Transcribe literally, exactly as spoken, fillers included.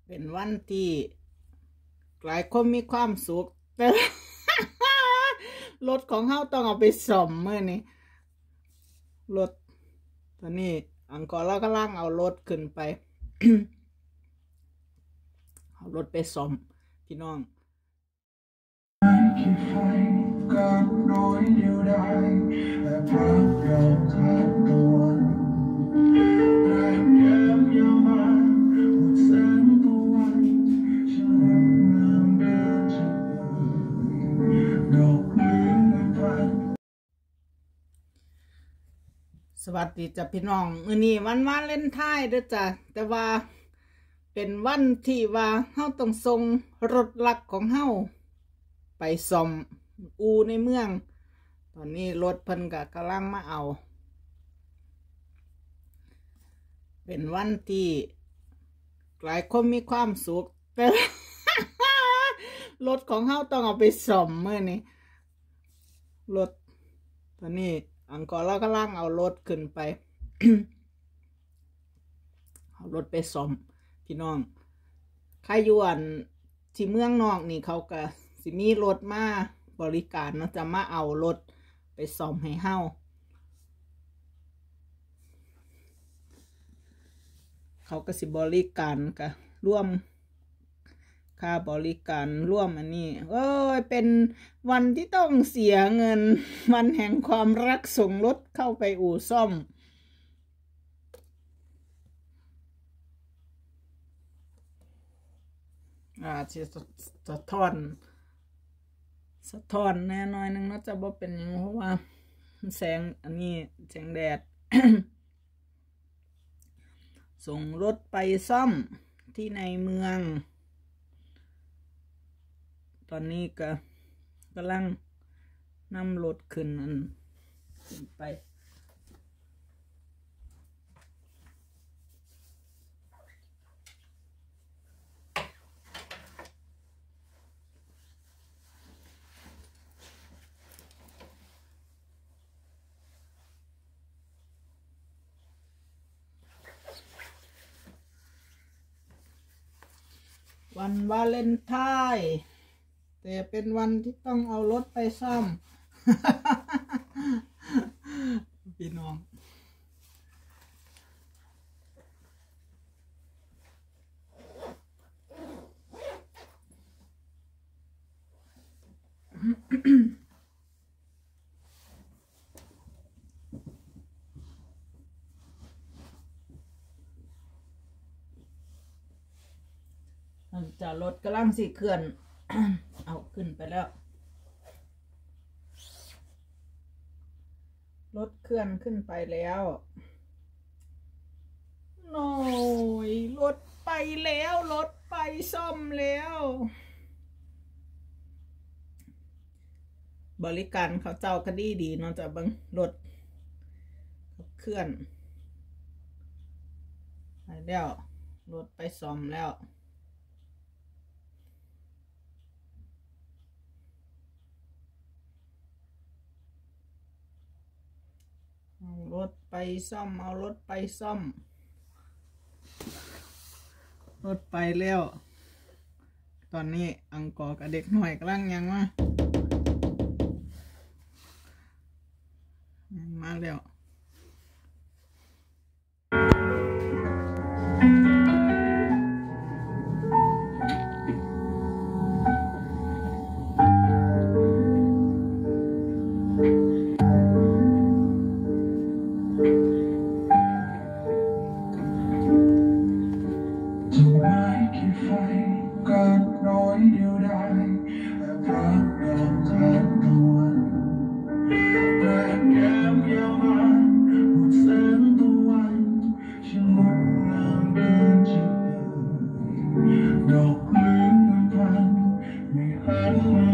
เป็นวันที่หลายคนมีความสุขแต่ รถของเฮาต้องเอาไปซ่อมมื้อนี้รถตอนนี้อังกอร์เรากำลังเอารถขึ้นไป เอารถไปซ่อมพี่น้องสวัสดีจ้ะพี่น้องมื้อนี้วันวาเลนไทน์เด้อจ้ะแต่ว่าเป็นวันที่ว่าเฮาต้องส่งรถลักของเฮาไปซ่อมอูในเมืองตอนนี้รถเพิ่นก็กำลังมาเอาเป็นวันที่หลายคนมีความสุขแต่ รถของเฮาต้องเอาไปซ่อมมื้อนี้รถตอนนี้อังกอร์เรากำลังเอารถขึ้นไป เอารถไปซ่อมพี่น้องใครอยู่อันที่เมืองนอกนี่เขาก็สิมีรถมาบริการเนาะจะมาเอารถไปซ่อมให้เฮาเขาก็สิบริการก็ร่วมค่าบริการร่วมอันนี้เอ้ยเป็นวันที่ต้องเสียเงินวันแห่งความรักส่งรถเข้าไปอู่ซ่อมอ่าสิสะท้อนสะท้อนแน่น้อยนึงเนาะจะบ่เป็นหยังเพราะว่าแสงอันนี้แสงแดด ส่งรถไปซ่อมที่ในเมืองตอนนี้ก็กำลังนำรถขึ้นอันขึ้นไปวันวาเลนไทน์แต่เป็นวันที่ต้องเอารถไปซ่อม พี่น้องจะรถกำลังสิเคลื่อน เอาขึ้นไปแล้วรถเคลื่อนขึ้นไปแล้วโน้ยรถไปแล้วรถไปซ่อมแล้วบริการเขาเจ้าก็ดีดีเนาะจะบังรถเคลื่อนไปแล้วรถไปซ่อมแล้วเอารถไปซ่อมเอารถไปซ่อมรถไปแล้วตอนนี้อังกอร์กับเด็กหน่อยกำลังยังมายังมาแล้วดอกเลือนพันไม่หัน